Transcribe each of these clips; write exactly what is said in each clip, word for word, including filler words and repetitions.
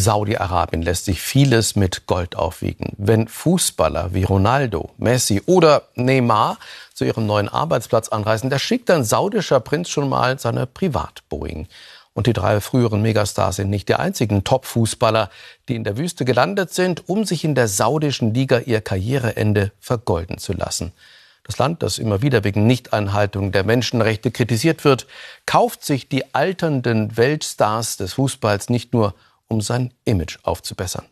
Saudi-Arabien lässt sich vieles mit Gold aufwiegen. Wenn Fußballer wie Ronaldo, Messi oder Neymar zu ihrem neuen Arbeitsplatz anreisen, da schickt ein saudischer Prinz schon mal seine Privat-Boeing. Und die drei früheren Megastars sind nicht die einzigen Top-Fußballer, die in der Wüste gelandet sind, um sich in der saudischen Liga ihr Karriereende vergolden zu lassen. Das Land, das immer wieder wegen Nichteinhaltung der Menschenrechte kritisiert wird, kauft sich die alternden Weltstars des Fußballs nicht nur, um sein Image aufzubessern.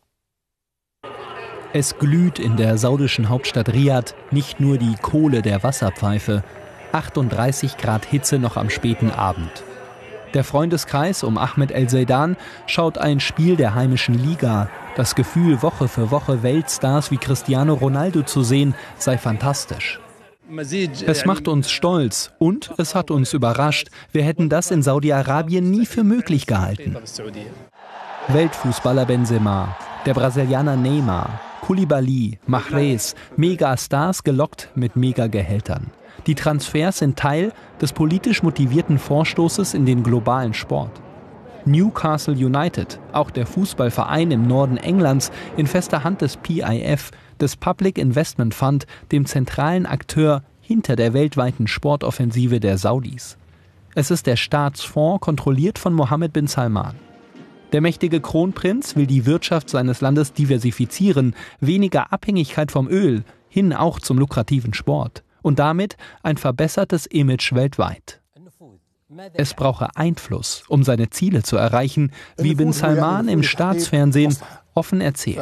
Es glüht in der saudischen Hauptstadt Riad nicht nur die Kohle der Wasserpfeife. achtunddreißig Grad Hitze noch am späten Abend. Der Freundeskreis um Ahmed El-Zeidan schaut ein Spiel der heimischen Liga. Das Gefühl, Woche für Woche Weltstars wie Cristiano Ronaldo zu sehen, sei fantastisch. Es macht uns stolz und es hat uns überrascht. Wir hätten das in Saudi-Arabien nie für möglich gehalten. Weltfußballer Benzema, der Brasilianer Neymar, Koulibaly, Mahrez, Megastars gelockt mit Megagehältern. Die Transfers sind Teil des politisch motivierten Vorstoßes in den globalen Sport. Newcastle United, auch der Fußballverein im Norden Englands, in fester Hand des P I F, des Public Investment Fund, dem zentralen Akteur hinter der weltweiten Sportoffensive der Saudis. Es ist der Staatsfonds, kontrolliert von Mohammed bin Salman. Der mächtige Kronprinz will die Wirtschaft seines Landes diversifizieren, weniger Abhängigkeit vom Öl, hin auch zum lukrativen Sport. Und damit ein verbessertes Image weltweit. Es brauche Einfluss, um seine Ziele zu erreichen, wie bin Salman im Staatsfernsehen offen erzählt.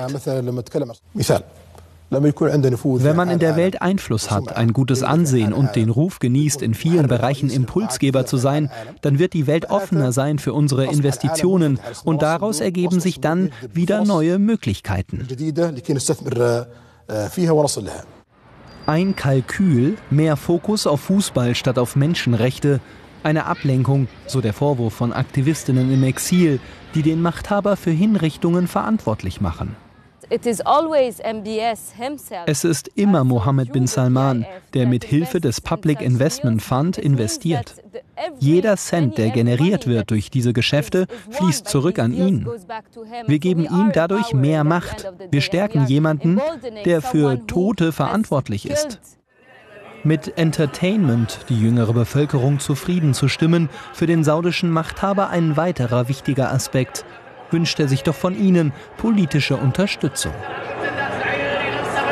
Wenn man in der Welt Einfluss hat, ein gutes Ansehen und den Ruf genießt, in vielen Bereichen Impulsgeber zu sein, dann wird die Welt offener sein für unsere Investitionen und daraus ergeben sich dann wieder neue Möglichkeiten. Ein Kalkül, mehr Fokus auf Fußball statt auf Menschenrechte, eine Ablenkung, so der Vorwurf von Aktivistinnen im Exil, die den Machthaber für Hinrichtungen verantwortlich machen. Es ist immer Mohammed bin Salman, der mit Hilfe des Public Investment Fund investiert. Jeder Cent, der generiert wird durch diese Geschäfte, fließt zurück an ihn. Wir geben ihm dadurch mehr Macht. Wir stärken jemanden, der für Tote verantwortlich ist. Mit Entertainment die jüngere Bevölkerung zufrieden zu stimmen, für den saudischen Machthaber ein weiterer wichtiger Aspekt. Wünscht er sich doch von ihnen politische Unterstützung.